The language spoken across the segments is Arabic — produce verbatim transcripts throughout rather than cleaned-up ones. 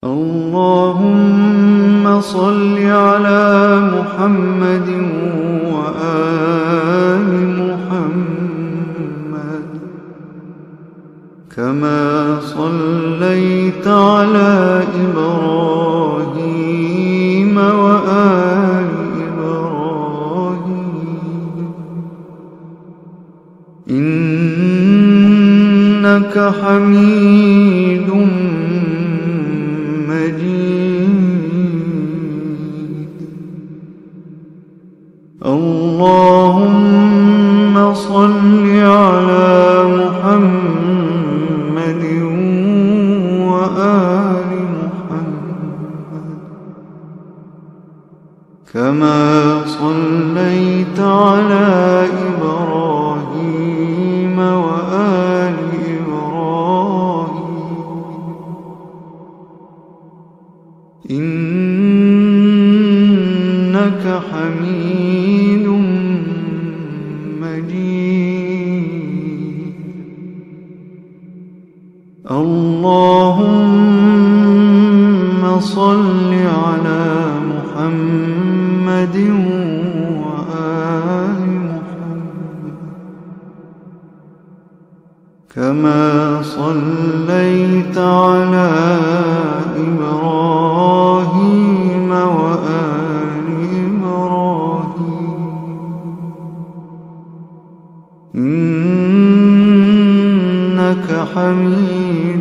اللهم صل على محمد وآل محمد كما صليت على إبراهيم وآل إبراهيم إنك حميد مجيد. اللهم صل على محمد وآل محمد كما صليت على إبراهيم وآل إبراهيم إنك حميد مجيد. اللهم صل على محمد وآل محمد كما صليت على إبراهيم وآل إبراهيم إنك حميد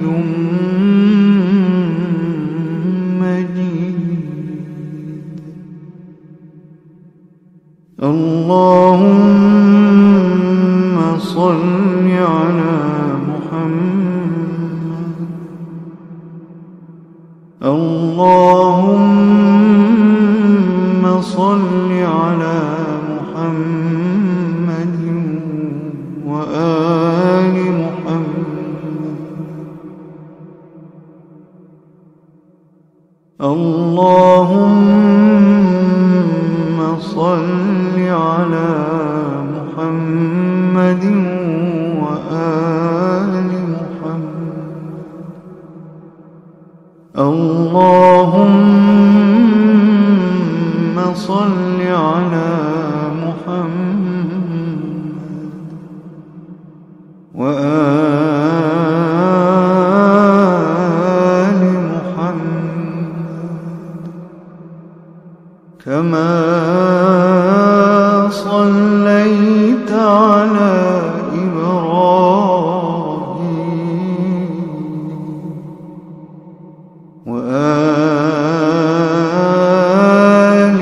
مجيد. اللهم صل على محمد اللهم صل على محمد وآل محمد اللهم صل على محمد وآل محمد اللهم صل على محمد وآل محمد كما صليت على إبراهيم وآل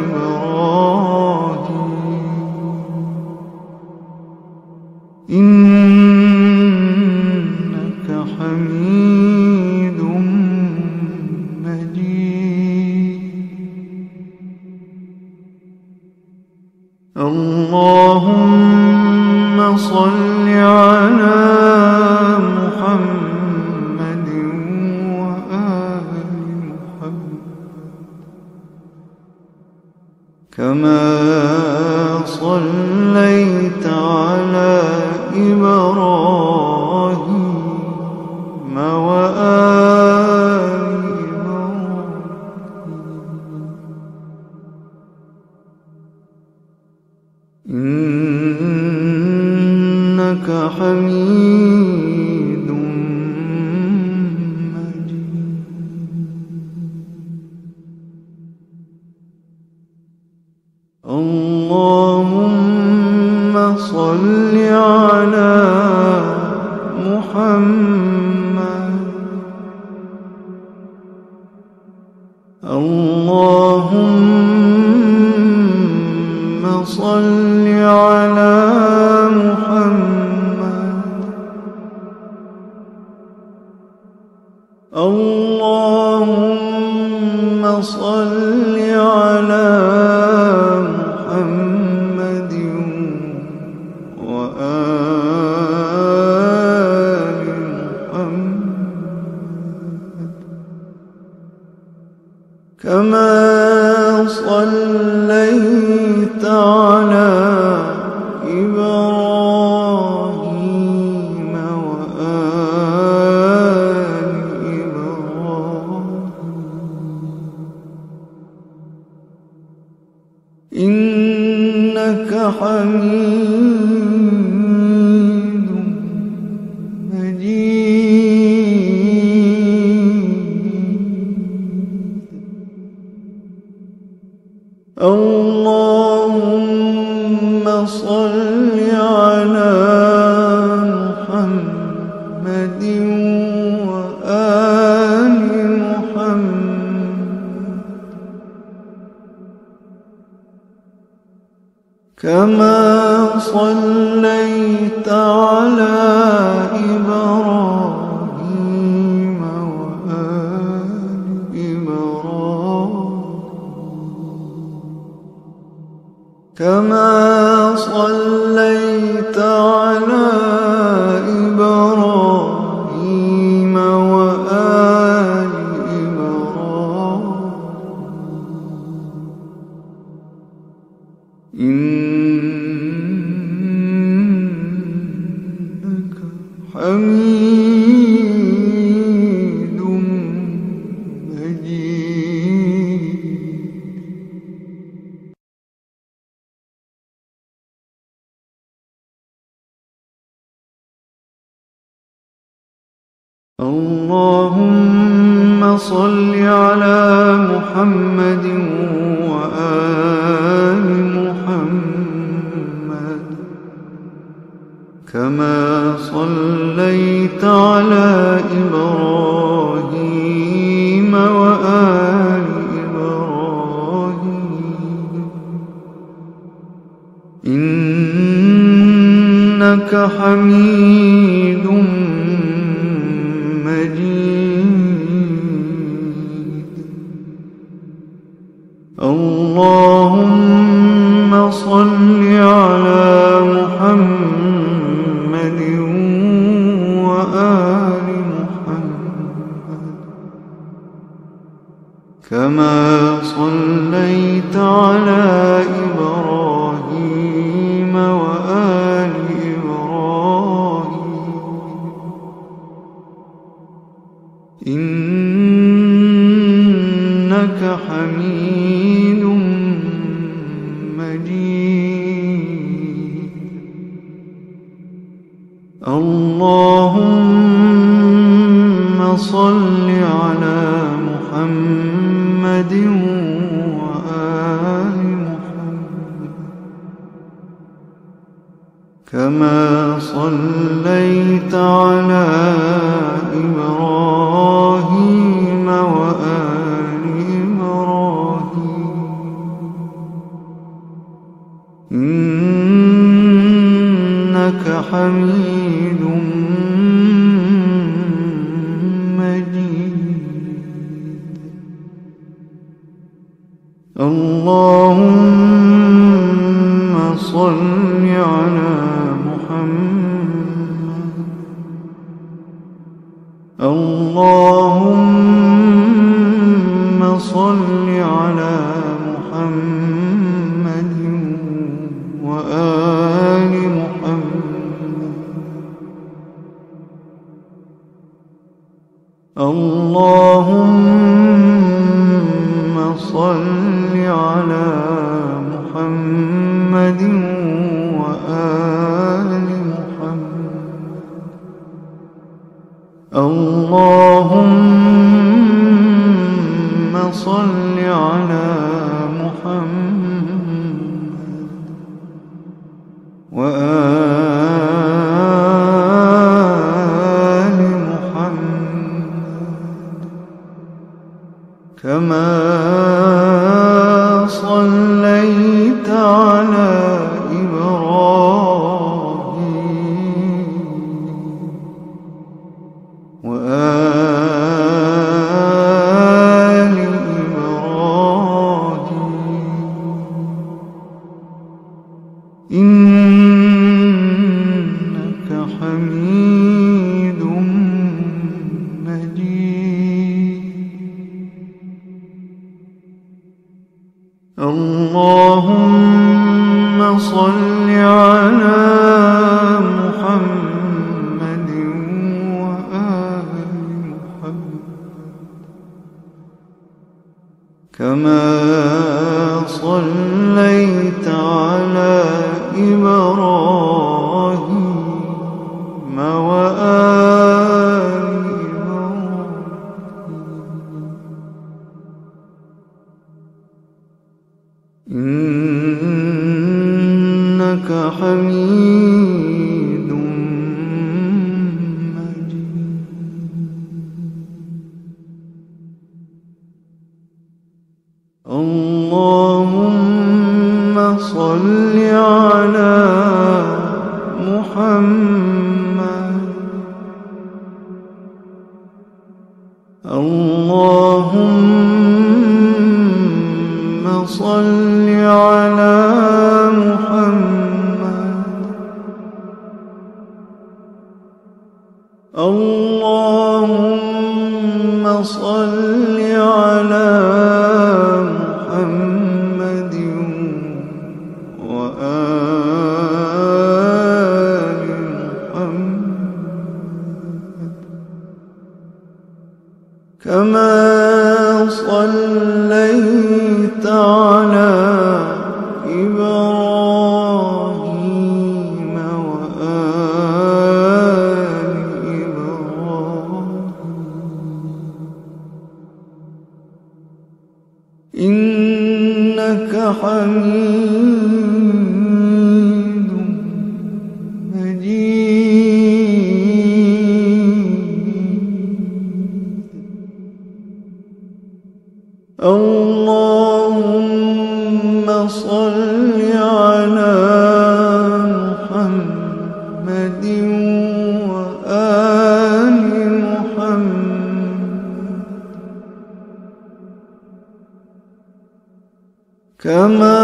إبراهيم إنك حميد مجيد. اللهم صل على محمد وآل محمد كما صليت على إبراهيم وآل إبراهيم إنك حميد مجيد. اللهم صل على محمد اللهم صل على محمد اللهم صل على محمد وآل محمد كما صليت على إبراهيم وآل إبراهيم حميد مجيد اللهم صل على محمد وآل محمد كما صليت على إبراهيم وآل إبراهيم كما صليت على إبراهيم وآل إبراهيم إنك حميد مجيد اللهم صل على محمد وآل محمد كما صليت على إبراهيم وآل إبراهيم إنك حميد مجيد اللهم صل على محمد وآل محمد كما صليت على إبراهيم وآل إبراهيم إنك حميد مجيد اللهم صل على محمد وآل محمد كما صليت على إبراهيم وآل إبراهيم إنك حميد مجيد اللهم صل على محمد اللهم صل على محمد وآل محمد اللهم صل على محمد وآل محمد اللهم صل على محمد وآل محمد كما صليت على إبراهيم وآل إبراهيم إنك حميد مجيد اللهم صل على محمد وآل محمد كما صليت على حميد مجيد. اللهم صل على محمد. اللهم صل على محمد. اللهم صل على محمد وآل محمد كما صليت على إبراهيم وآل إبراهيم إنك حميد مجيد. اللهم صل على محمد وآل محمد كما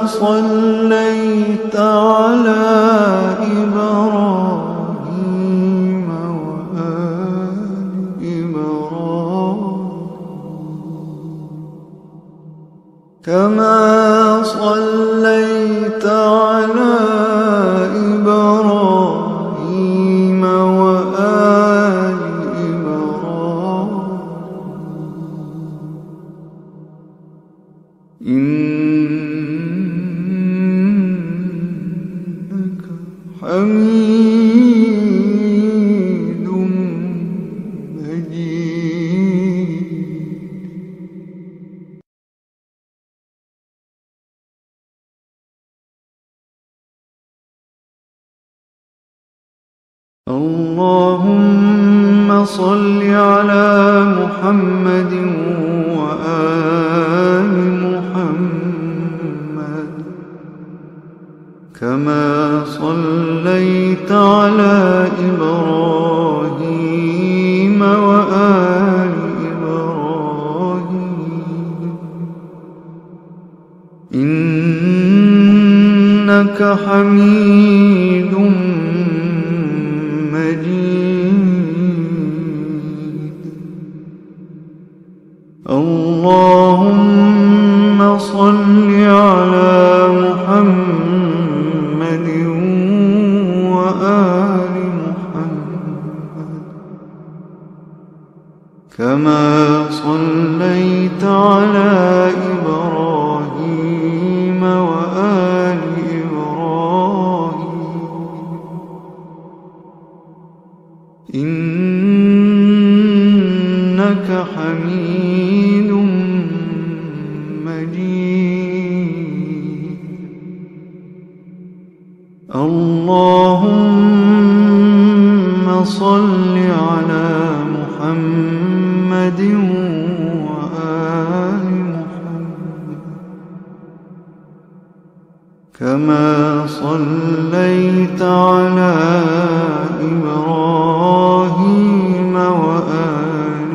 صليت على إبراهيم وآل إبراهيم كما صليت على إبراهيم وآل إبراهيم إنك حميد مجيد. اللهم صل على محمد وآل محمد كما صليت على إبراهيم وآل إبراهيم إنك حميد مجيد. اللهم صل على محمد وآل محمد كما صليت على إبراهيم وآل إبراهيم إنك حميد مجيد. اللهم صل على محمد وآل محمد كما صليت على إبراهيم وآل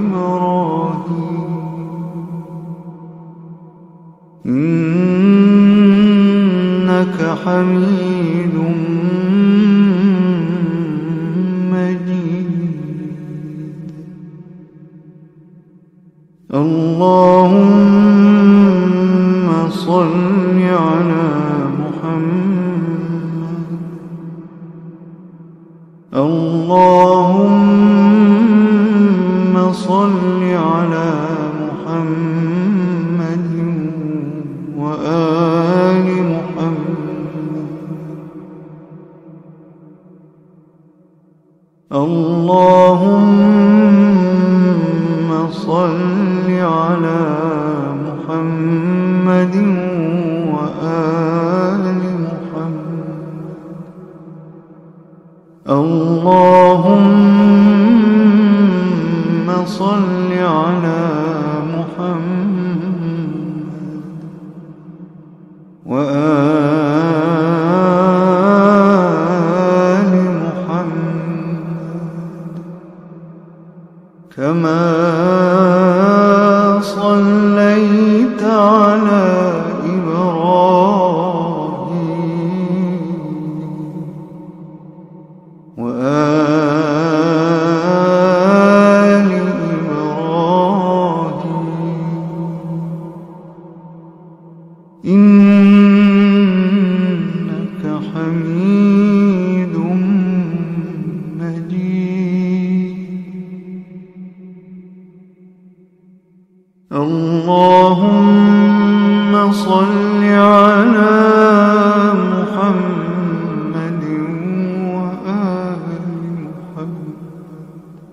إبراهيم إنك حميد مجيد. اللهم صل على محمد. اللهم صل على محمد وآل محمد اللهم صل على محمد وآل محمد اللهم صل على محمد وآل محمد كما صليت على إبراهيم وآل إبراهيم إنك حميد مجيد. اللهم صل على محمد وآل محمد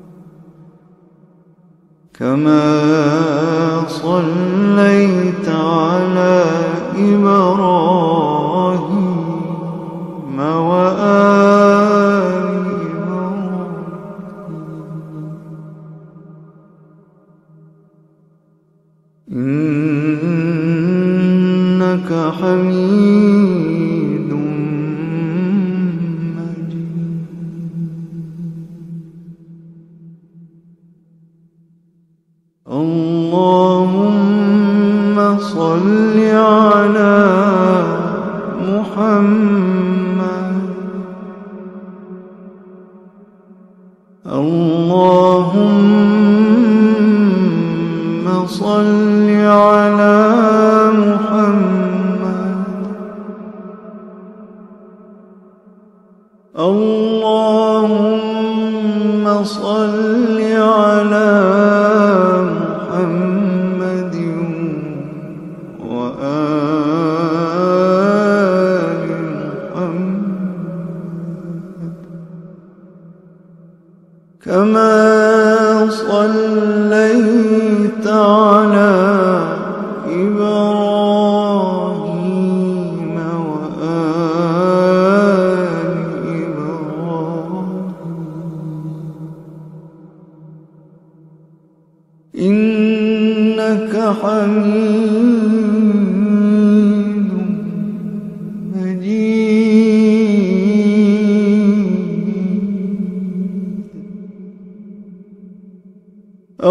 كما صليت على إبراهيم وآل إبراهيم إنك حميد مجيد. اللهم صل على محمد اللهم صل على محمد اللهم صل على محمد وآل محمد كما صليت على إبراهيم وآل إبراهيم إنك حميد مجيد.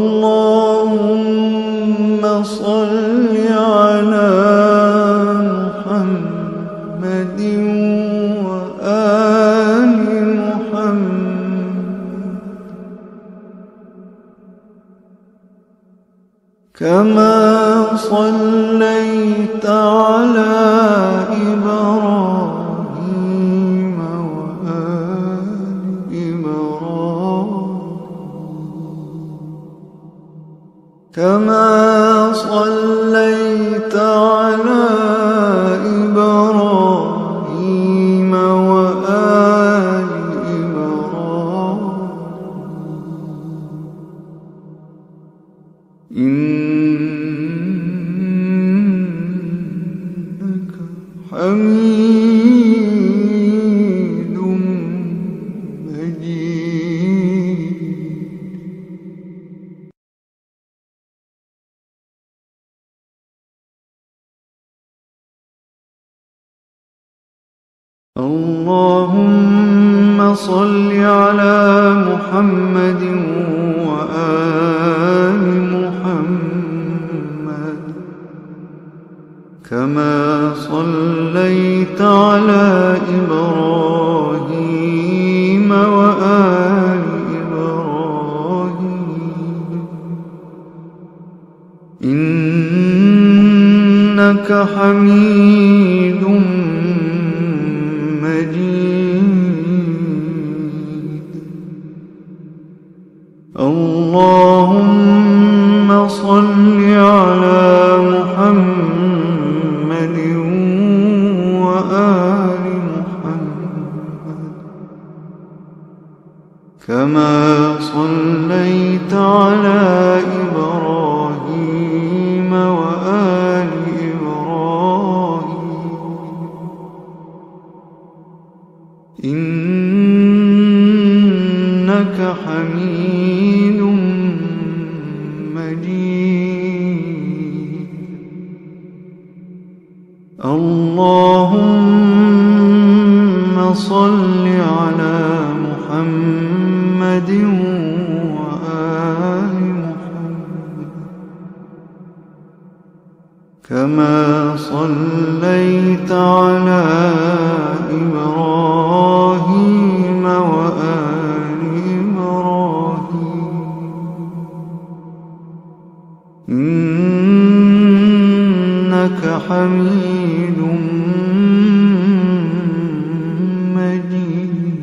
اللهم صل على محمد وآل محمد كما صليت على إبراهيم وآل إبراهيم كما صليت على إبراهيم وآل إبراهيم إنك حميد مجيد. اللهم صل على محمد وآل محمد كما صليت على إبراهيم وآل إبراهيم إنك حميد مجيد. اللهم صل على محمد وآل محمد كما صليت على إبراهيم وآل إبراهيم مجيد. اللهم صل على محمد وآل محمد كما صليت على إبراهيم وآل إبراهيم إنك حميد مجيد.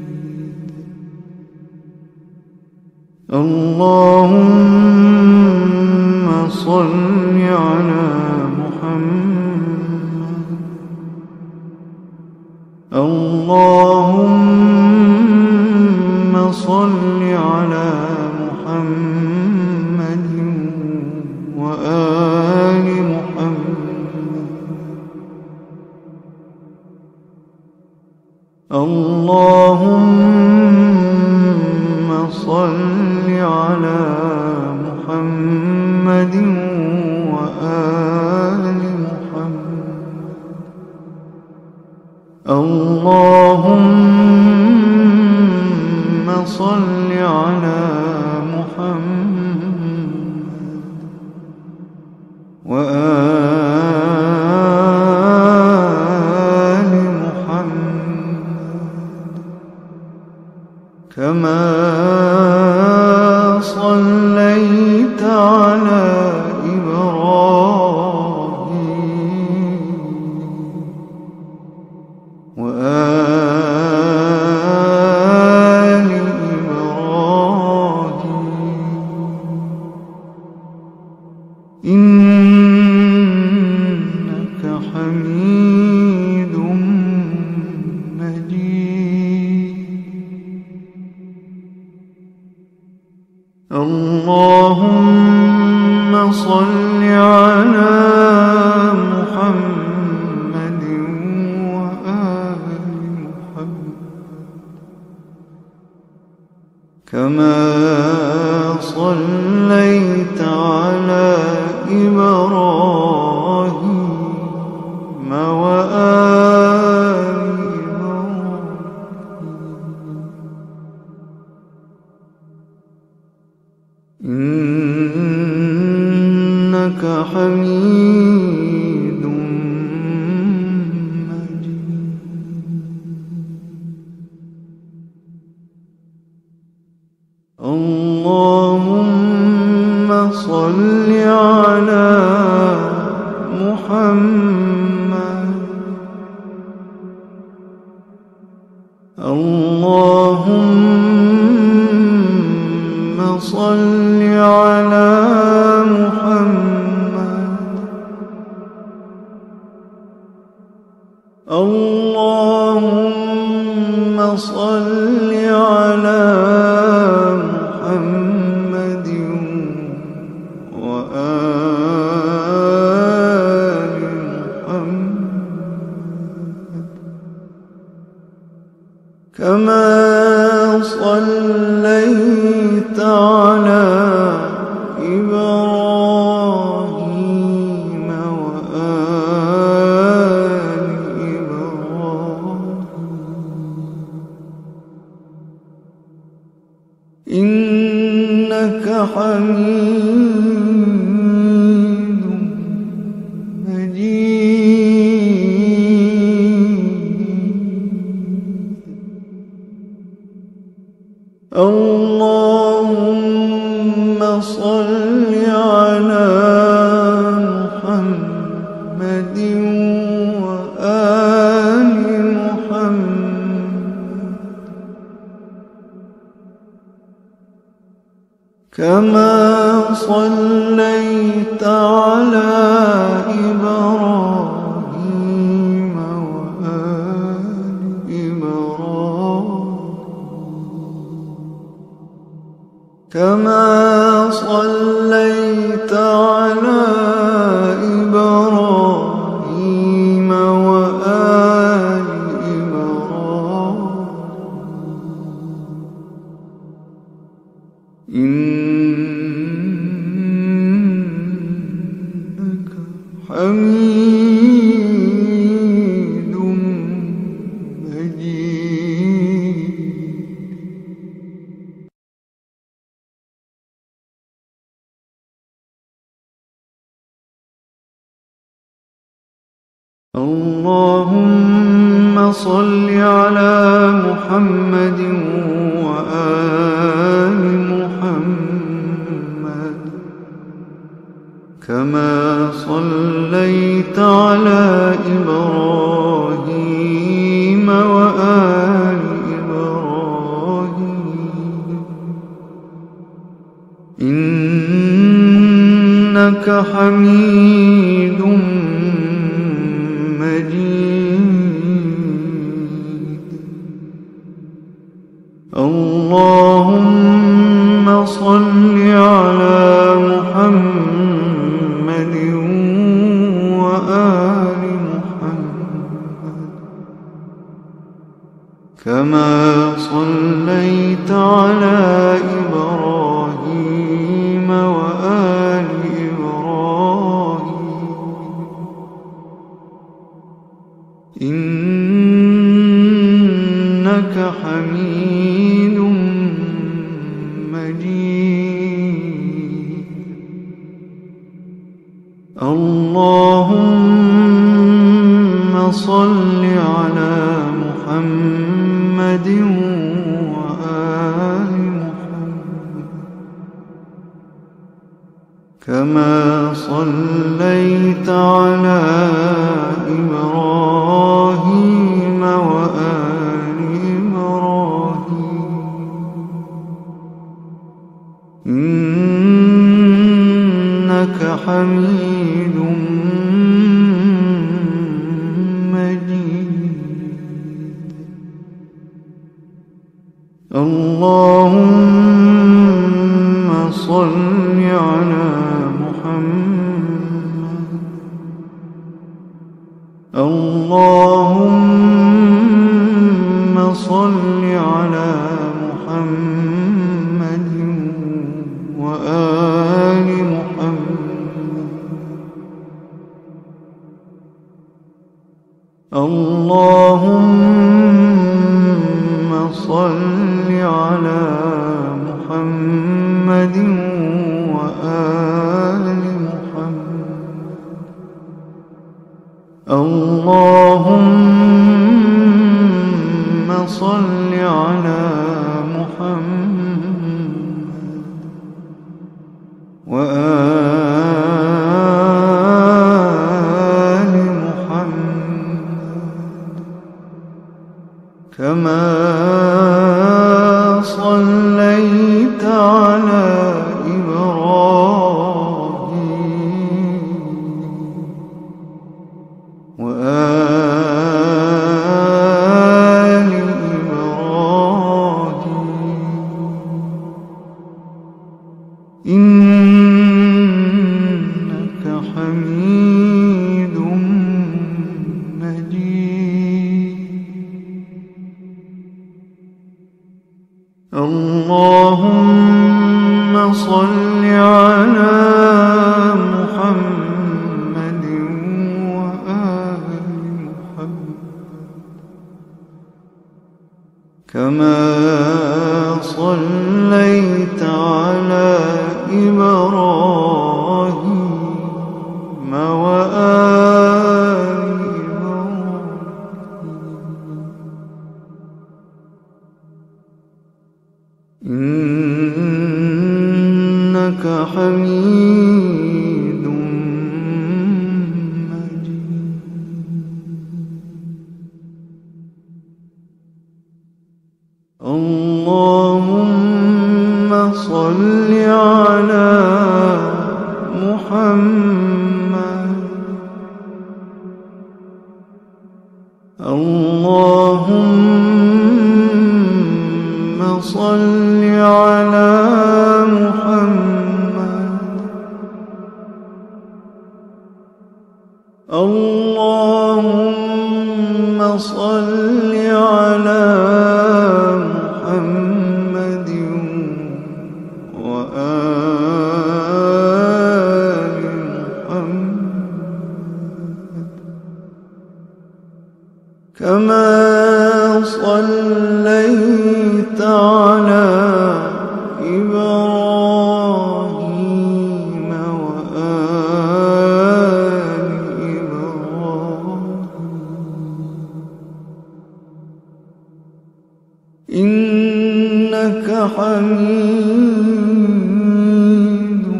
اللهم صل على محمد اللهم صل على محمد وآل محمد اللهم صل على محمد وآل محمد اللهم صل على محمد وآل محمد كما صليت على إبراهيم وآل إبراهيم إنك حميد مجيد. اللهم صل على محمد وآل محمد كما صليت على إبراهيم وآل إبراهيم إنك حميد مجيد. اللهم صل على محمد اللهم صل على محمد اللهم صل على محمد وآل محمد كما صليت على إبراهيم وآل إبراهيم إنك حميد مجيد. اللهم صل على محمد وآل محمد كما صليت على إبراهيم وآل إبراهيم كما صليت على إبراهيم وآل إبراهيم حميد مجيد. اللهم صل على محمد وآل محمد كما صليت على إبراهيم وآل إبراهيم إنك حميد مجيد. اللهم صل على محمد وآل محمد كما صليت على إبراهيم وآل إبراهيم إنك حميد مجيد. اللهم صل على محمد وآل محمد كما صليت على إبراهيم وآل إبراهيم إنك حميد مجيد. اللهم صل على محمد. اللهم صل على محمد وآل محمد. اللهم صل على محمد وآل محمد. اللهم صل على محمد وآل محمد كما صليت على إبراهيم وآل إبراهيم إنك حميد مجيد. اللهم صل على محمد وآل محمد كما صليت على إبراهيم وآل إبراهيم إنك حميد مجيد. اللهم صل على محمد. اللهم صل على محمد. اللهم صل على محمد وآل محمد حميد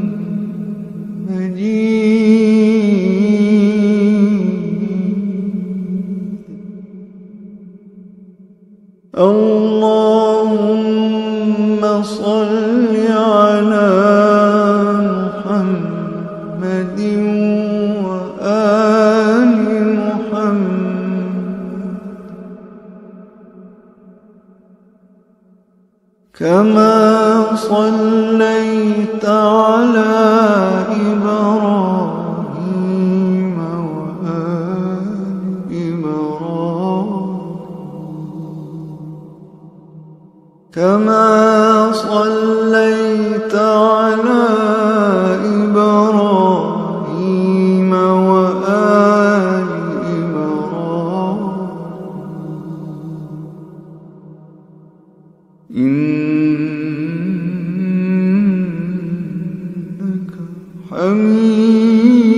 مجيد اللهم صل على محمد وآل محمد كما صليت على إبراهيم وآل إبراهيم كما صليت على إبراهيم وآل إبراهيم إنك حميد